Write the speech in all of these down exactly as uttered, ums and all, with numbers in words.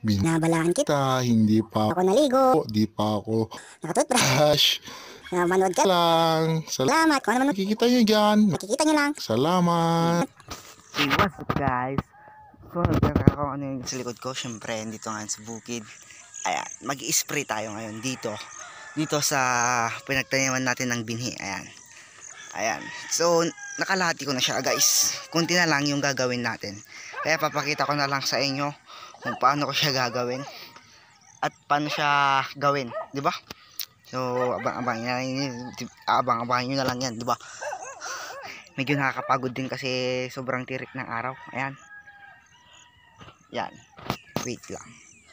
Binabalaan kita, hindi pa ako naligo, di pa ako nakatoothbrush, na manood ka lang. salamat kung ano man Nakikita nyo dyan. nakikita nyo lang. Salamat. Hey, what's up guys? So, nagtataka ko ano yung sa likod ko. Siyempre, dito ngayon sa bukid. Ayan, mag-i-spray tayo ngayon dito. Dito sa pinagtaniman natin ng binhi. Ayan. Ayan. So, nakalahati ko na siya guys. Kunti na lang yung gagawin natin. Kaya papakita ko na lang sa inyo kung paano ko siya gagawin. At paano siya gawin. Diba? So, abang-abang abang-abang nyo na lang yan. Diba? Medyo nakakapagod din kasi sobrang tirik ng araw. Ayan. Yan. Wait lang.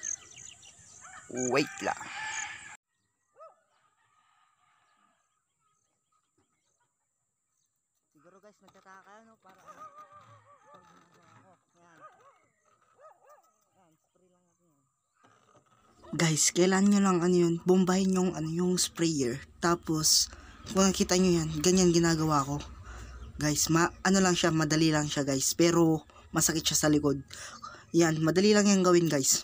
Wait lang. Siguro guys, nagtataka kayo no? Para ano? Yan. Yan. Spray lang natin yan. Guys, kailan nyo lang ano yun, bombahin yung, ano, yung sprayer. Tapos, kung nakita nyo yan, ganyan ginagawa ko. Guys, ma ano lang siya, madali lang siya guys. Pero, masakit siya sa likod. Yan, madali lang yan gawin guys.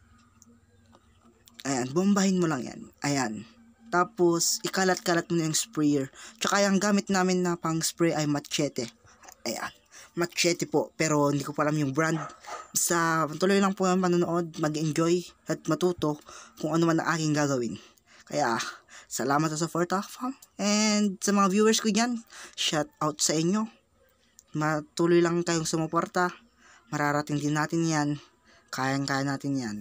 Ayan, bombahin mo lang yan. Ayan. Tapos, ikalat-kalat mo na yung sprayer. Tsaka yung gamit namin na pang spray ay machete. Ayan. Machete po. Pero hindi ko pa alam yung brand. Sa tuloy lang po yung manonood, mag-enjoy at matuto kung ano man ang aking gagawin. Kaya, salamat sa support fam. And sa mga viewers ko dyan, shout out sa inyo. Matuloy lang kayong sumuporta. Mararating din natin yan. Kayang-kaya natin yan.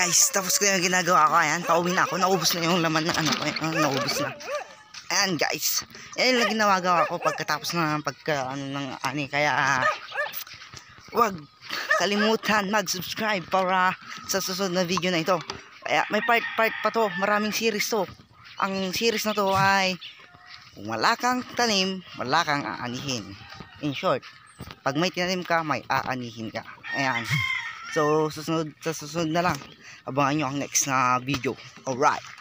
guys, tapos ko yung ginagawa ko. Ayan, pauwi na ako. Naubos na yung laman ng ano ko. Ayan, naubos na. Ayan guys. Ayan lang ginagawa ko pagkatapos ng pagka ano ng ani. Kaya uh, wag kalimutan mag-subscribe para sa susunod na video na ito. Kaya may part part pa to. Maraming series to. Ang series na to ay kung wala kang tanim, wala kang aanihin. In short, pag may tinanim ka, may aanihin ka. Ayan. So, susunod, sa susunod na lang. Abangan nyo ang next na video. Alright.